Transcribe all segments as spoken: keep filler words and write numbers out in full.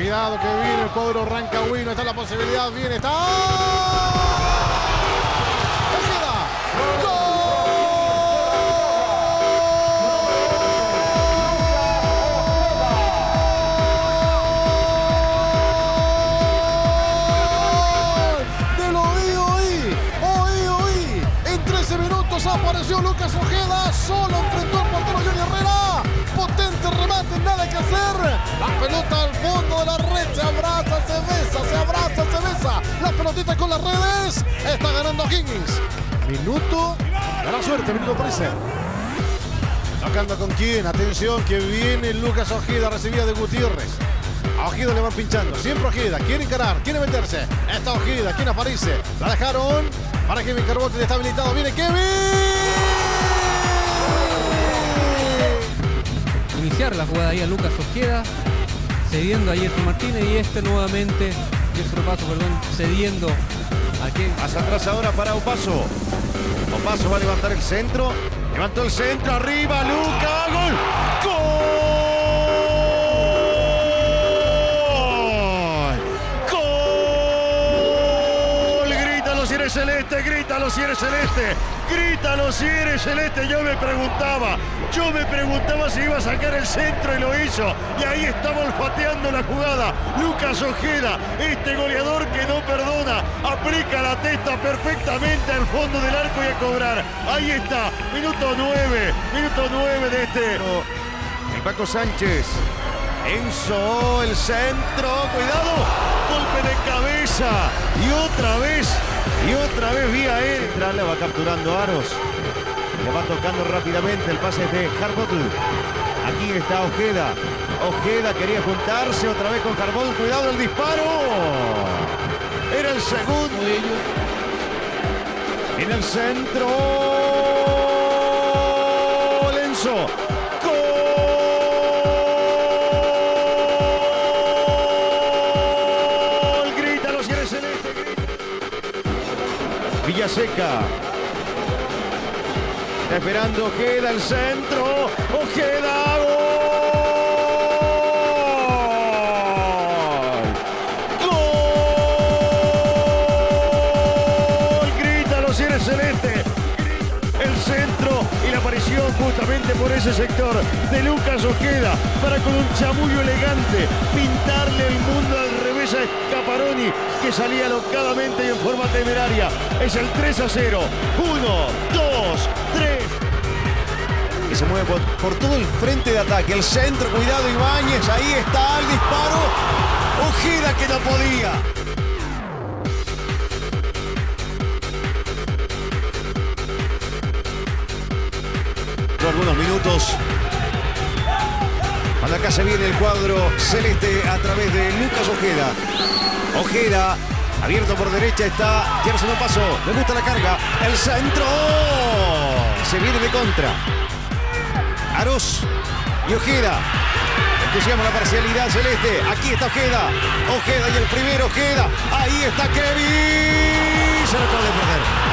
Cuidado que viene el cuadro rancagüino. Está la posibilidad. Viene, está. ¡Ojeda! ¡Gol! Del oí, oí, oí, oí. En trece minutos apareció Lucas Ojeda. Solo enfrentó al portero Johnny Herrera. Potente remate, nada que hacer. La pelota al fondo de la red. Se abraza, se besa, se abraza, se besa. La pelotita con las redes. Está ganando Higgins. Minuto de la suerte, minuto trece. Tocando con quién. Atención que viene Lucas Ojeda. Recibida de Gutiérrez. A Ojeda le van pinchando. Siempre Ojeda. Quiere encarar, quiere meterse. Está Ojeda. ¿Quién aparece? La dejaron para Kevin Carbone. Está habilitado. Viene Kevin. Iniciar la jugada ahí a Lucas Ojeda, cediendo a Gerson Martínez y este nuevamente, Gerson Opaso, perdón, cediendo a Kevin. Hacia atrás ahora para Opaso. Opaso va a levantar el centro. Levantó el centro, arriba, Lucas, gol. ¡Gol! ¡Gol! Grítalo si eres celeste, grítalo si eres celeste. Grítalo si eres celeste. Yo me preguntaba, yo me preguntaba si iba a sacar el centro y lo hizo. Y ahí estaba olfateando la jugada. Lucas Ojeda, este goleador que no perdona, aplica la testa perfectamente al fondo del arco y a cobrar. Ahí está, minuto nueve, minuto nueve de este. El Paco Sánchez. Enzo, el centro, cuidado, golpe de cabeza y otra vez, y otra vez vía él. Le va capturando Aros, le va tocando rápidamente el pase de Harbottle. Aquí está Ojeda, Ojeda quería juntarse otra vez con Harbottle, cuidado el disparo, era el segundo de ellos. En el centro, Lenzo. Villaseca. Está esperando Ojeda, el centro. Ojeda, gol. Gol. Grítalo si eres celeste. El centro y la aparición justamente por ese sector de Lucas Ojeda para con un chamullo elegante pintarle el mundo al revés a Scaparoni, que salía alocadamente y en forma temeraria. Es el tres a cero. uno, dos, tres. Y se mueve por, por todo el frente de ataque. El centro, cuidado Ibáñez. Ahí está el disparo. Ojeda que no podía. Algunos minutos. Cuando acá se viene el cuadro celeste a través de Lucas Ojeda. Ojeda, abierto por derecha está Gerson Opaso. Le gusta la carga. El centro. Se viene de contra. Aros y Ojeda. Entusiasma la parcialidad celeste. Aquí está Ojeda. Ojeda y el primero Ojeda. Ahí está Kevin. Se lo acaba de perder.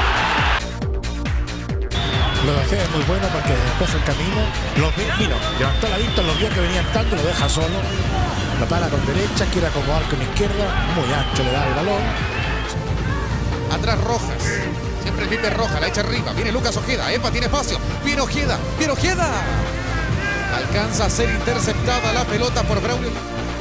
Lo de Ojeda es muy bueno porque después el camino, lo, mira, levantó la vista, lo vio que venía entrando, lo deja solo, lo para con derecha, quiere acomodar con izquierda, muy ancho, le da el balón. Atrás Rojas, siempre el Pipe Roja, la echa arriba, viene Lucas Ojeda, epa, tiene espacio, viene Ojeda, viene Ojeda. Alcanza a ser interceptada la pelota por Braulio.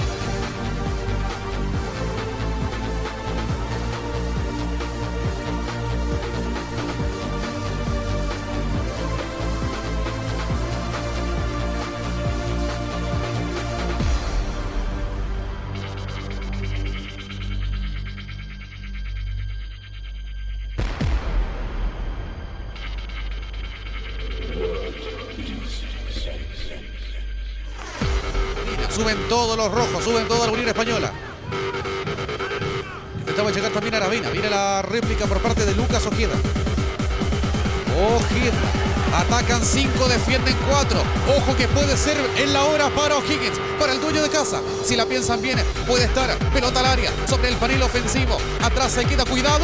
Suben todos los rojos, suben toda la Unión Española. Intentaba llegar también a Aravena. Viene la réplica por parte de Lucas Ojeda. Ojeda. Atacan cinco, defienden cuatro. Ojo que puede ser en la hora para O'Higgins, para el dueño de casa. Si la piensan bien, puede estar. Pelota al área, sobre el panel ofensivo. Atrás se queda, cuidado.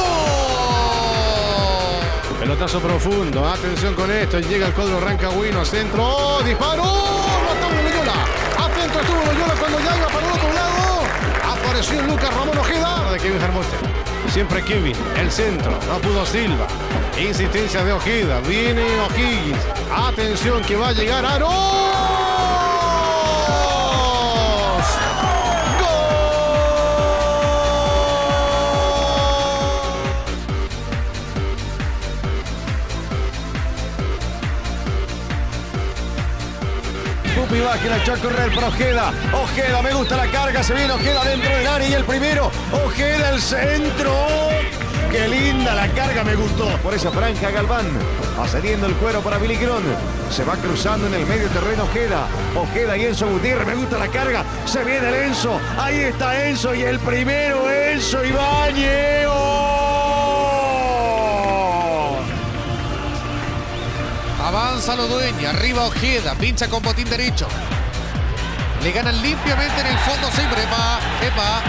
Pelotazo profundo, atención con esto. Llega el cuadro rancagüino, centro, ¡oh, disparo! No está Loyola. Atento estuvo Loyola cuando ya iba para el otro lado. Apareció Lucas Ramón Ojeda. De Kevin Hermoste. Siempre Kevin. El centro. No pudo Silva. Insistencia de Ojeda. Viene O'Higgins. Atención que va a llegar Aros. Pupi Vázquez la echó a correr para Ojeda. Ojeda, me gusta la carga. Se viene Ojeda dentro del área y el primero. Ojeda, el centro. Qué linda la carga, me gustó. Por esa franja Galván. Ascendiendo el cuero para Billy Grón. Se va cruzando en el medio terreno Ojeda. Ojeda y Enzo Gutiérrez. Me gusta la carga. Se viene el Enzo. Ahí está Enzo y el primero Enzo Ibáñez. Avanza Lodueña, arriba Ojeda, pincha con botín derecho. Le ganan limpiamente en el fondo siempre. Epa, epa.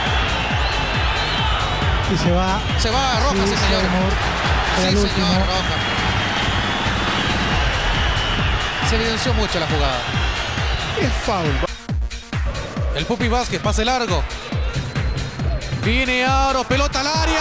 Y se va. Se va Rojas, sí, sí señor. Sí, señor, último. Rojas. Se evidenció mucho la jugada. Es foul. El Pupi Vázquez, pase largo. Viene Aro, pelota al área.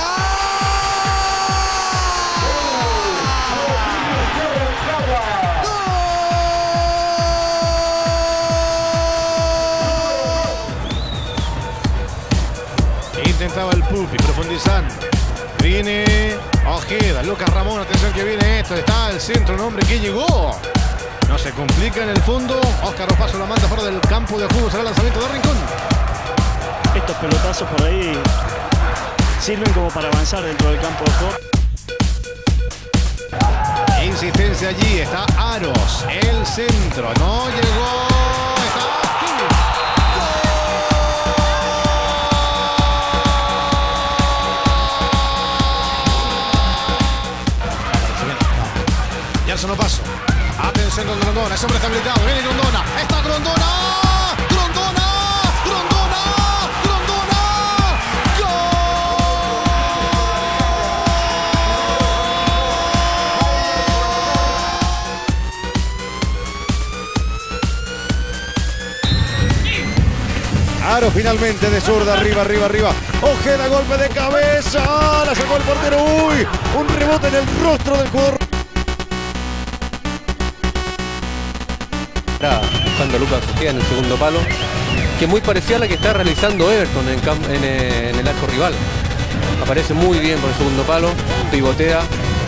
Intentaba el Pupi, profundizando. Viene Ojeda, Lucas Ramón, atención que viene esto. Está el centro, un hombre que llegó. No se complica en el fondo. Óscar Opaso la manda fuera del campo de juego. Será el lanzamiento de Rincón. Estos pelotazos por ahí sirven como para avanzar dentro del campo de juego. Insistencia allí, está Aros, el centro. No llegó. No paso. Atención con Grondona. Ese hombre está habilitado. Viene Grondona. Está Grondona. Grondona. Grondona. Grondona. ¡Gol! Aro finalmente de zurda. Arriba, arriba, arriba. Ojeda, golpe de cabeza. La sacó el portero. Uy. Un rebote en el rostro del jugador. Buscando a Lucas Ojeda en el segundo palo, que muy parecía a la que está realizando Everton en, en, en el arco rival. Aparece muy bien por el segundo palo, pivotea.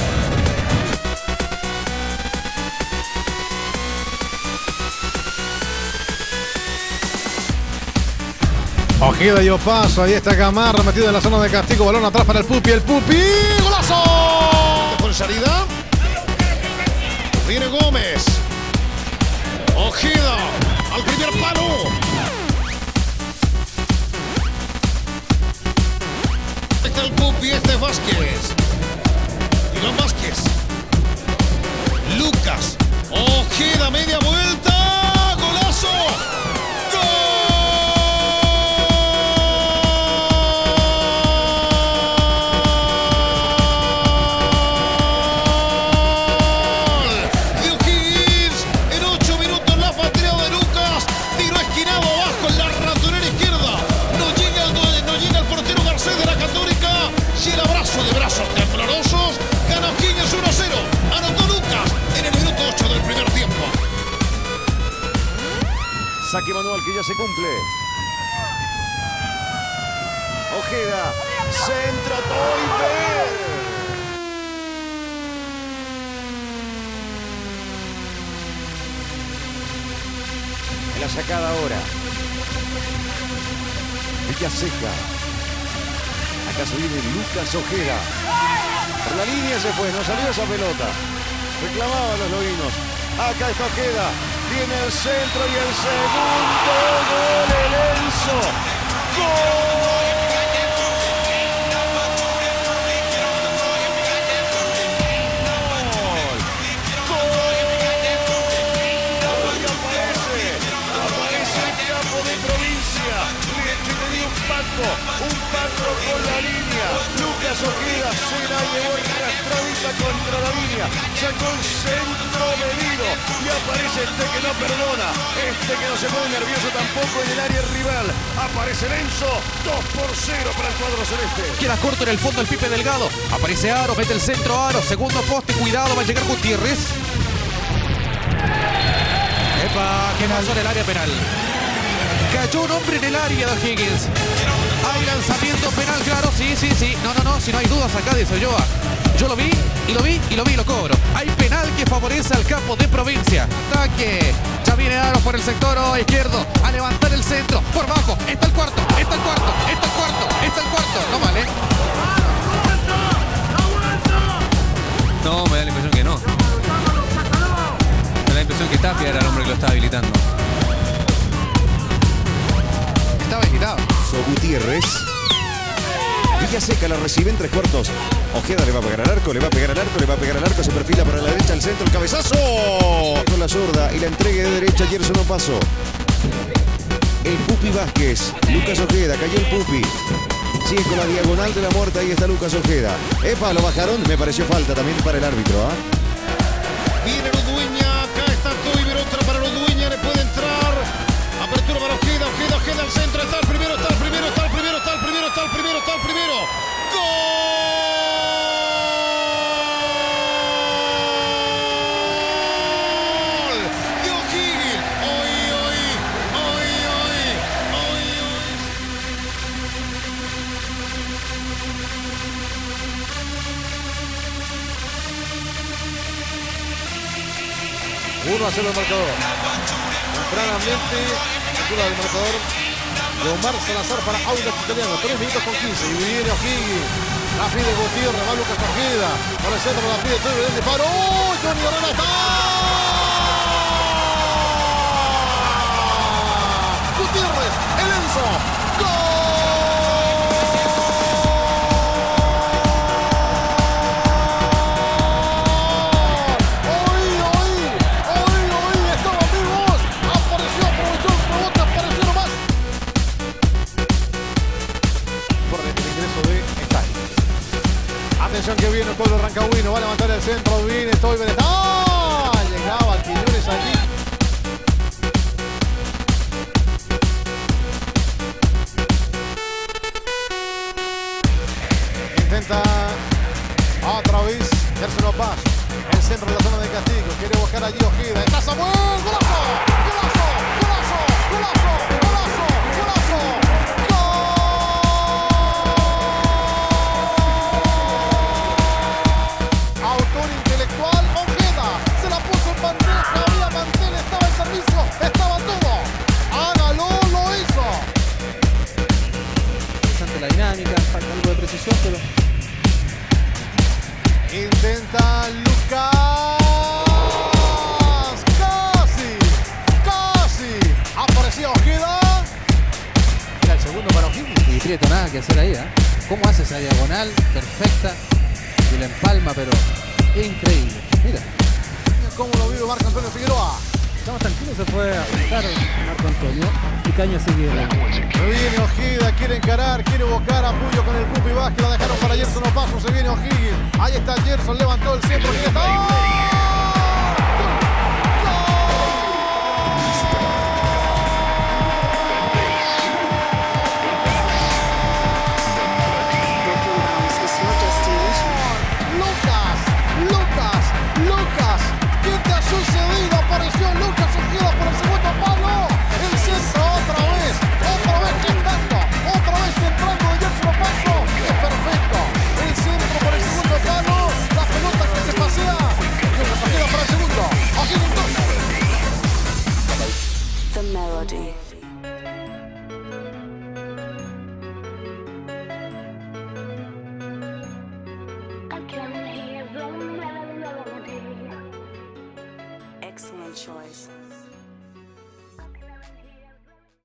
Ojeda dio paso, ahí está Gamarra metido en la zona de castigo, balón atrás para el Pupi, el Pupi, ¡golazo! Por salida, viene Gómez. Ojeda al primer palo. Está el Pupi, este es Vázquez. Iván Vázquez. Lucas. Ojeda, media vuelta. ¡Golazo! Saque manual que ya se cumple. Ojeda, centra Toiber. En la sacada ahora. Villaseca. Acá se viene Lucas Ojeda. Por la línea se fue, no salió esa pelota. Reclamaban los loguinos. Acá está Ojeda. Viene el centro y el segundo gol, el Enzo. ¡Gol! Un paso con la línea. Lucas Ojeda se la llevó arrastradita contra la línea. Sacó el centro medido y Aparece este que no perdona. Este que no se pone nervioso tampoco en el área rival. Aparece Lenzo. dos por cero para el cuadro celeste. Queda corto en el fondo el Pipe Delgado. Aparece Aro, mete el centro Aro. Segundo poste, cuidado, va a llegar Gutiérrez. Epa, que pasó en el área penal. Cayó un hombre en el área de Higgins. Hay lanzamiento penal, claro, sí, sí, sí. No, no, no, si no hay dudas acá, dice Ulloa. Yo lo vi, y lo vi, y lo vi, y lo cobro. Hay penal que favorece al campo de Provincia. Ataque. Ya viene Aro por el sector izquierdo. A levantar el centro. Por bajo. Está el cuarto, está el cuarto, está el cuarto, está el cuarto. No vale. No, me da la impresión que no. Me da la impresión que Tapia era el hombre que lo estaba habilitando. Estaba agitado. So Gutiérrez. Villaseca la recibe en tres cuartos. Ojeda le va a pegar al arco, le va a pegar al arco, le va a pegar al arco, se perfila para la derecha, al centro, el cabezazo. Con la zurda y la entrega de derecha, Gerson Opaso. El Pupi Vázquez. Lucas Ojeda, cayó el Pupi. Sigue con la diagonal de la muerte, ahí está Lucas Ojeda. Epa, lo bajaron, me pareció falta también para el árbitro. ¿eh? Viene Udueña, acá está Toiber, otra para Udueña, le puede entrar. Apertura para Ojeda, Ojeda, Ojeda al centro, está el primero, está el primero, está el primero, está el primero, está el primero, está el primero. ¡Gol! De O'Higgins. Hoy, hoy, hoy, hoy, hoy, hoy. uno a cero el marcador. Gran ambiente, altura del marcador de Omar Salazar para Audax Italiano. tres minutos con quince. Y viene O'Higgins. La pide Gutiérrez, va Lucas Ojeda. Por el centro la pide Toiber, el disparo. ¡Oh! Johnny Herrera está. Gutiérrez, el Enzo. ¡Gol! Que viene el pueblo rancagüino, va a levantar el centro, viene Toiber, ¡ah! Llegaba Quiñones allí. Intenta otra vez Gerson Opaso, el centro de la zona de castigo, quiere buscar allí Ojeda, está Samuel, ¡golazo! ¡Golazo! ¡Golazo! ¡Golazo! ¡Golazo! ¡Golazo! Estaba todo. Hágalo, lo hizo. Interesante la dinámica, falta algo de precisión, pero. Intenta Lucas. Casi. Casi. Apareció Ojeda. Era el segundo para O'Higgins. Y Prieto nada que hacer ahí, ¿eh? ¿Cómo hace esa diagonal perfecta? Y la empalma, pero increíble. Mira. ¿Cómo lo vive Marco Antonio Figueroa? Estamos tranquilos, se fue a apretar Marco Antonio y Caña sigue. Viene Ojeda, quiere encarar, quiere buscar apoyo con el Pupi Vázquez, la dejaron para Gerson Opaso, se viene O'Higgins, ahí está Gerson, levantó el centro, ¿quién está?